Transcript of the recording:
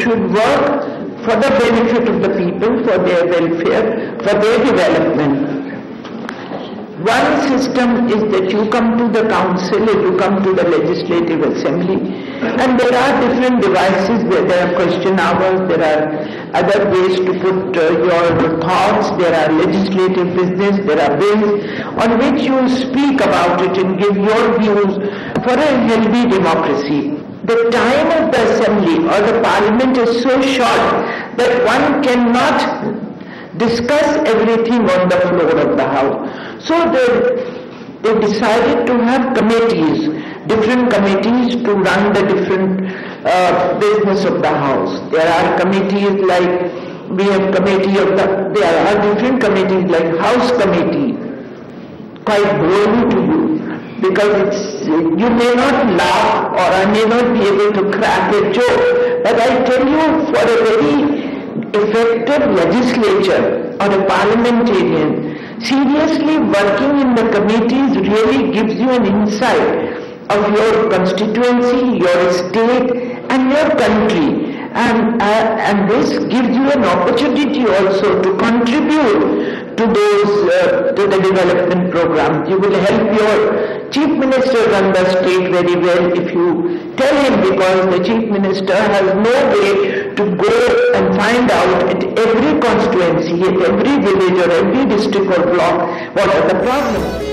should work for the benefit of the people, for their welfare, for their development. One system is that you come to the council or you come to the legislative assembly, and there are different devices where there are question hours, there are other ways to put your thoughts, there are legislative business, there are bills on which you speak about it and give your views for a healthy democracy. The time of the assembly or the parliament is so short that one cannot discuss everything on the floor of the house. So they decided to have committees, different committees to run the different business of the house. There are committees like, we have committee of the, there are different committees like House Committee, quite boring to you, because it's, you may not laugh or I may not be able to crack a joke, but I tell you, for a very effective legislature or a parliamentarian, seriously working in the committees really gives you an insight of your constituency, your state and your country. And this gives you an opportunity also to contribute to those to the development programs. You will help your chief minister run the state very well if you tell him, because the chief minister has no way to go and find out at every constituency, at every village or every district or block what are the problems.